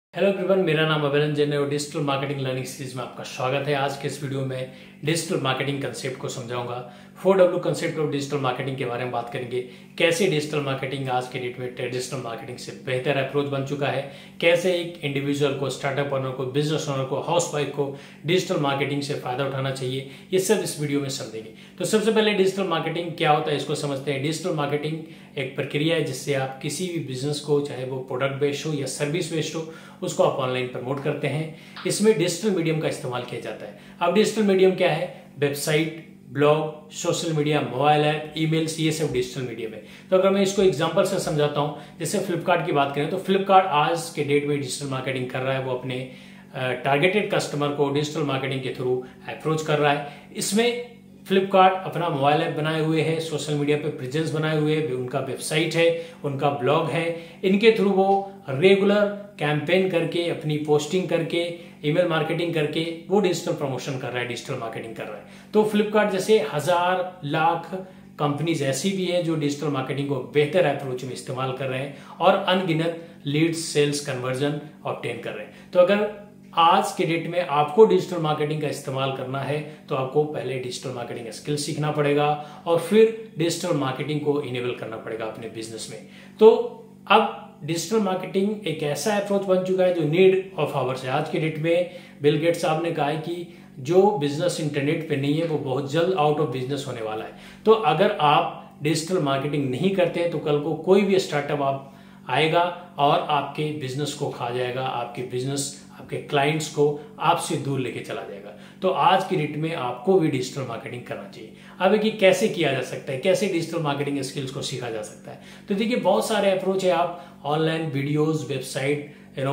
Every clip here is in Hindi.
हेलो एवरीवन, मेरा नाम अभिरंजन है और डिजिटल मार्केटिंग लर्निंग सीरीज में आपका स्वागत है। आज के इस वीडियो में डिजिटल मार्केटिंग कंसेप्ट को समझाऊंगा। 4W concept of digital marketing के बारे में बात करेंगे। कैसे डिजिटल मार्केटिंग आज के डेट में ट्रेडिशनल मार्केटिंग से बेहतर अप्रोच बन चुका है। कैसे एक इंडिविजुअल को, स्टार्टअप ओनर को, बिजनेस ओनर को, हाउस वाइफ को डिजिटल मार्केटिंग से फायदा उठाना चाहिए, ये सब इस वीडियो में समझेंगे। तो सबसे पहले डिजिटल मार्केटिंग क्या होता है इसको समझते हैं। डिजिटल मार्केटिंग एक प्रक्रिया है जिससे आप किसी भी बिजनेस को, चाहे वो प्रोडक्ट बेस्ड हो या सर्विस बेस्ड हो, उसको आप ऑनलाइन प्रमोट करते हैं। इसमें डिजिटल मीडियम का इस्तेमाल किया जाता है। अब डिजिटल मीडियम क्या है? Website, blog, social media, mobile app, emails, ये सब डिजिटल मीडियम है। तो अगर मैं इसको एग्जांपल से समझाता हूं, जैसे फ्लिपकार्ट की बात करें तो फ्लिपकार्ट आज के डेट में डिजिटल मार्केटिंग कर रहा है। वो अपने टारगेटेड कस्टमर को डिजिटल मार्केटिंग के थ्रू अप्रोच कर रहा है। इसमें फ्लिपकार्ट अपना मोबाइल ऐप बनाए हुए है, सोशल मीडिया पे प्रेजेंस बनाए हुए है, उनका वेबसाइट है, उनका ब्लॉग है। इनके थ्रू वो रेगुलर कैंपेन करके, अपनी पोस्टिंग करके, ईमेल मार्केटिंग करके वो डिजिटल प्रमोशन कर रहा है, डिजिटल मार्केटिंग कर रहा है। तो फ्लिपकार्ट जैसे हजार लाख कंपनीज ऐसी भी है जो डिजिटल मार्केटिंग को बेहतर अप्रोच में इस्तेमाल कर रहे हैं और अनगिनत लीड्स, सेल्स, कन्वर्जन ऑब्टेन कर रहे हैं। तो अगर आज के डेट में आपको डिजिटल मार्केटिंग का इस्तेमाल करना है तो आपको पहले डिजिटल मार्केटिंग स्किल सीखना पड़ेगा और फिर डिजिटल मार्केटिंग को इनेबल करना पड़ेगा अपने बिजनेस में। तो अब डिजिटल मार्केटिंग एक ऐसा अप्रोच बन चुका है जो नीड ऑफ आवर्स है। आज के डेट में बिल गेट्स साहब ने कहा है कि जो बिजनेस इंटरनेट पे नहीं है वो बहुत जल्द आउट ऑफ बिजनेस होने वाला है। तो अगर आप डिजिटल मार्केटिंग नहीं करते हैं तो कल को कोई भी स्टार्टअप आप आएगा और आपके बिजनेस को खा जाएगा, आपके बिजनेस, आपके क्लाइंट्स को आपसे दूर लेके चला जाएगा। तो आज की डेट में आपको भी डिजिटल मार्केटिंग करना चाहिए। अब ये कैसे किया जा सकता है, कैसे डिजिटल मार्केटिंग स्किल्स को सीखा जा सकता है? तो देखिए, बहुत सारे अप्रोच है। आप ऑनलाइन वीडियोस, वेबसाइट,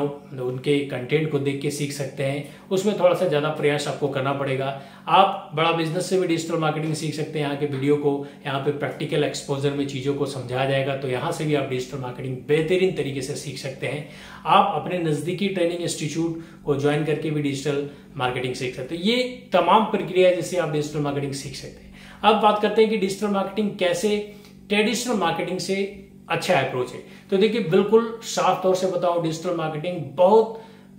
उनके कंटेंट को देख के सीख सकते हैं। उसमें थोड़ा सा ज्यादा प्रयास आपको करना पड़ेगा। आप बड़ा बिजनेस से भी डिजिटल मार्केटिंग सीख सकते हैं। यहाँ के वीडियो को, यहाँ पे प्रैक्टिकल एक्सपोजर में चीजों को समझाया जाएगा, तो यहाँ से भी आप डिजिटल मार्केटिंग बेहतरीन तरीके से सीख सकते हैं। आप अपने नजदीकी ट्रेनिंग इंस्टीट्यूट को ज्वाइन करके भी डिजिटल मार्केटिंग सीख सकते हैं। ये तमाम प्रक्रिया है जिससे आप डिजिटल मार्केटिंग सीख सकते हैं। अब बात करते हैं कि डिजिटल मार्केटिंग कैसे ट्रेडिशनल मार्केटिंग से अच्छा अप्रोच है। तो देखिए, बिल्कुल साफ तौर से बताओ, डिजिटल मार्केटिंग बहुत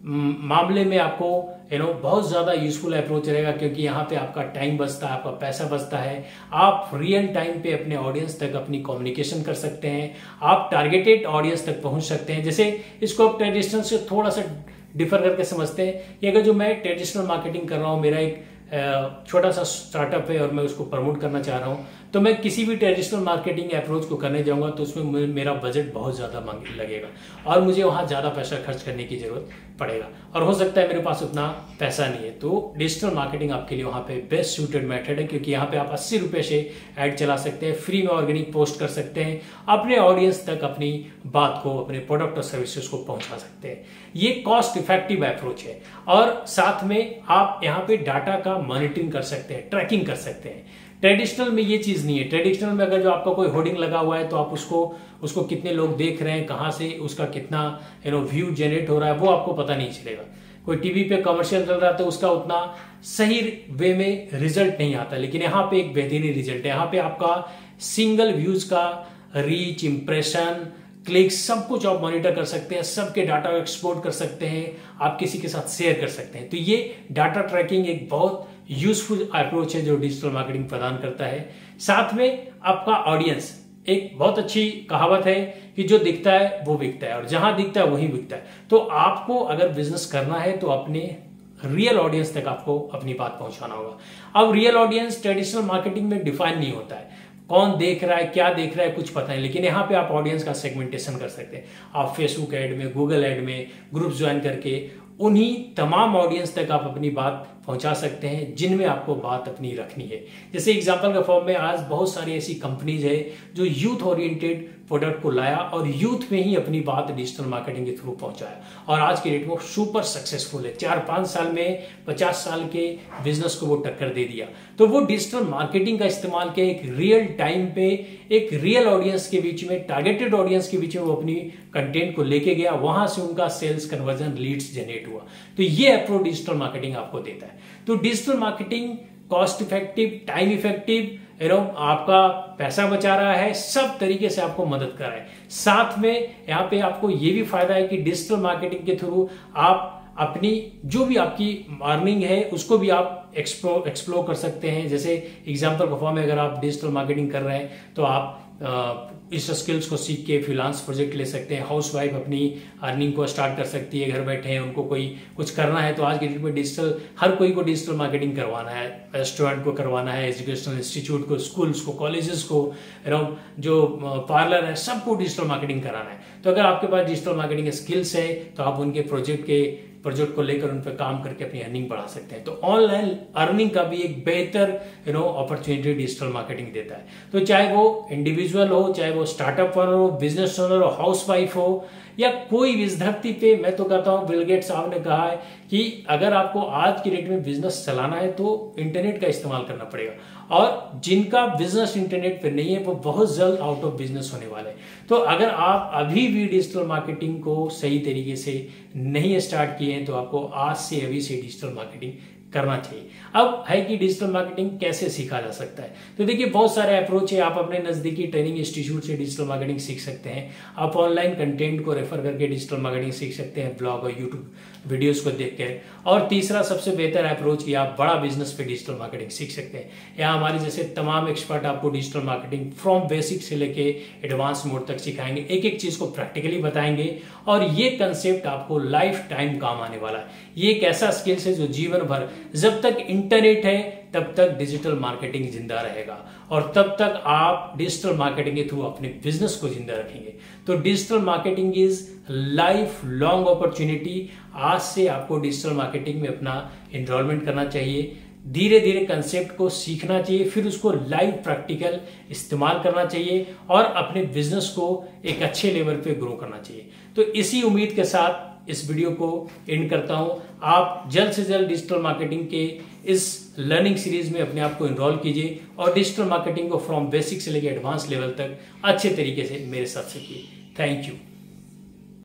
मामले में आपको बहुत ज्यादा यूजफुल अप्रोच रहेगा, क्योंकि यहाँ पे आपका टाइम बचता है, आपका पैसा बचता है। आप रियल टाइम पे अपने ऑडियंस तक अपनी कम्युनिकेशन कर सकते हैं। आप टारगेटेड ऑडियंस तक पहुंच सकते हैं। जैसे इसको आप ट्रेडिशनल से थोड़ा सा डिफर करके समझते हैं कि अगर जो मैं ट्रेडिशनल मार्केटिंग कर रहा हूँ, मेरा एक छोटा सा स्टार्टअप है और मैं उसको प्रमोट करना चाह रहा हूं, तो मैं किसी भी ट्रेडिशनल मार्केटिंग अप्रोच को करने जाऊंगा तो उसमें मेरा बजट बहुत ज्यादा लगेगा और मुझे वहां ज्यादा पैसा खर्च करने की जरूरत पड़ेगा और हो सकता है मेरे पास उतना पैसा नहीं है। तो डिजिटल मार्केटिंग आपके लिए वहां पे बेस्ट सूटेड मेथड है, क्योंकि यहाँ पे आप 80 रुपए से ऐड चला सकते हैं, फ्री में ऑर्गेनिक पोस्ट कर सकते हैं, अपने ऑडियंस तक अपनी बात को, अपने प्रोडक्ट और सर्विसेज को पहुंचा सकते हैं। ये कॉस्ट इफेक्टिव अप्रोच है और साथ में आप यहाँ पे डाटा का मॉनिटरिंग कर सकते हैं, ट्रैकिंग कर सकते हैं। ट्रेडिशनल में ये चीज नहीं है। ट्रेडिशनल में अगर जो आपका कोई होर्डिंग लगा हुआ है तो आप उसको कितने लोग देख रहे हैं, कहां से उसका कितना व्यू जनरेट हो रहा है, वो आपको पता नहीं चलेगा। कोई टीवी पे कमर्शियल चल रहा है तो उसका उतना सही वे में रिजल्ट नहीं आता, लेकिन यहाँ पे एक बेहतरीन रिजल्ट है। यहाँ पे आपका सिंगल व्यूज का रीच, इंप्रेशन, क्लिक्स, सब कुछ आप मॉनिटर कर सकते हैं, सबके डाटा एक्सपोर्ट कर सकते हैं, आप किसी के साथ शेयर कर सकते हैं। तो ये डाटा ट्रैकिंग एक बहुत यूजफुल अप्रोच है जो डिजिटल मार्केटिंग प्रदान करता है। साथ में आपका ऑडियंस, एक बहुत अच्छी कहावत है कि जो दिखता है वो बिकता है और जहां दिखता है वहीं बिकता है। तो आपको अगर बिजनेस करना है तो अपने रियल ऑडियंस तक आपको अपनी बात पहुंचाना होगा। अब रियल ऑडियंस ट्रेडिशनल मार्केटिंग में डिफाइन नहीं होता है, कौन देख रहा है, क्या देख रहा है, कुछ पता नहीं, लेकिन यहाँ पे आप ऑडियंस का सेगमेंटेशन कर सकते हैं। आप फेसबुक ऐड में, गूगल ऐड में ग्रुप ज्वाइन करके उन्हीं तमाम ऑडियंस तक आप अपनी बात पहुंचा सकते हैं जिनमें आपको बात अपनी रखनी है। जैसे एग्जांपल के फॉर्म में आज बहुत सारी ऐसी कंपनीज है जो यूथ ओरिएंटेड प्रोडक्ट को लाया और यूथ में ही अपनी बात डिजिटल मार्केटिंग के थ्रू पहुंचाया और आज के डेट में सुपर सक्सेसफुल है। 4-5 साल में 50 साल के बिजनेस को वो टक्कर दे दिया। तो वो डिजिटल मार्केटिंग का इस्तेमाल किया, एक रियल टाइम पे, एक रियल ऑडियंस के बीच में, टारगेटेड ऑडियंस के बीच में वो अपनी कंटेंट को लेके गया, वहां से उनका सेल्स, कन्वर्जन, लीड्स जनरेट हुआ। तो ये अप्रोच डिजिटल मार्केटिंग आपको देता है। तो digital marketing cost effective, time effective, आपका पैसा बचा रहा है, सब तरीके से आपको मदद कर रहा है। साथ में यहाँ पे आपको ये भी फायदा है कि डिजिटल मार्केटिंग के थ्रू आप अपनी जो भी आपकी अर्निंग है उसको भी आप एक्सप्लोर कर सकते हैं। जैसे एग्जांपल के फॉर्म में अगर आप डिजिटल मार्केटिंग कर रहे हैं तो आप इस स्किल्स को सीख के फ्रीलांस प्रोजेक्ट ले सकते हैं। हाउसवाइफ अपनी अर्निंग को स्टार्ट कर सकती है, घर बैठे हैं, उनको कोई कुछ करना है तो आज के डेट में डिजिटल हर कोई को डिजिटल मार्केटिंग करवाना है, रेस्टोरेंट को करवाना है, एजुकेशनल इंस्टीट्यूट को, स्कूल्स को, कॉलेजेस को, जो पार्लर है, सबको डिजिटल मार्केटिंग कराना है। तो अगर आपके पास डिजिटल मार्केटिंग स्किल्स है तो आप उनके प्रोजेक्ट को लेकर उन पर काम करके अपनी अर्निंग बढ़ा सकते हैं। तो ऑनलाइन अर्निंग का भी एक बेहतर अपॉर्चुनिटी डिजिटल मार्केटिंग देता है। तो चाहे वो इंडिविजुअल हो, चाहे वो स्टार्टअप ओनर हो, बिजनेस ओनर हो, हाउसवाइफ हो, या कोई भी इस धरती पे, मैं तो कहता हूं बिल गेट्स साहब ने कहा है कि अगर आपको आज की डेट में बिजनेस चलाना है तो इंटरनेट का इस्तेमाल करना पड़ेगा, और जिनका बिजनेस इंटरनेट पे नहीं है वो बहुत जल्द आउट ऑफ बिजनेस होने वाले हैं। तो अगर आप अभी भी डिजिटल मार्केटिंग को सही तरीके से नहीं स्टार्ट किए हैं तो आपको आज से अभी से डिजिटल मार्केटिंग करना चाहिए। अब है कि डिजिटल मार्केटिंग कैसे सीखा जा सकता है, तो देखिए बहुत सारे अप्रोच है। आप अपने नजदीकी ट्रेनिंग इंस्टीट्यूट से डिजिटल मार्केटिंग सीख सकते हैं। आप ऑनलाइन कंटेंट को रेफर करके डिजिटल मार्केटिंग सीख सकते हैं, ब्लॉग और यूट्यूब वीडियोस को देख कर। और तीसरा सबसे बेहतर अप्रोच कि आप बड़ा बिजनेस पे डिजिटल मार्केटिंग सीख सकते हैं। यहाँ हमारे जैसे तमाम एक्सपर्ट आपको डिजिटल मार्केटिंग फ्रॉम बेसिक से लेके एडवांस मोड तक सिखाएंगे, एक एक चीज को प्रैक्टिकली बताएंगे, और ये कंसेप्ट आपको लाइफ टाइम काम आने वाला है। ये एक ऐसा स्किल्स है जो जीवन भर, जब तक इंटरनेट है तब तक डिजिटल मार्केटिंग जिंदा रहेगा, और तब तक आप डिजिटल मार्केटिंग के थ्रू अपने बिजनेस को जिंदा रखेंगे। तो digital marketing is life long opportunity. आज से आपको डिजिटल मार्केटिंग में अपना एनरोलमेंट करना चाहिए, धीरे धीरे कंसेप्ट को सीखना चाहिए, फिर उसको लाइव प्रैक्टिकल इस्तेमाल करना चाहिए, और अपने बिजनेस को एक अच्छे लेवल पे ग्रो करना चाहिए। तो इसी उम्मीद के साथ इस वीडियो को एंड करता हूं। आप जल्द से जल्द डिजिटल मार्केटिंग के इस लर्निंग सीरीज में अपने आप को एनरोल कीजिए, और डिजिटल मार्केटिंग को फ्रॉम बेसिक से लेकर एडवांस लेवल तक अच्छे तरीके से मेरे साथ सीखिए। Thank you.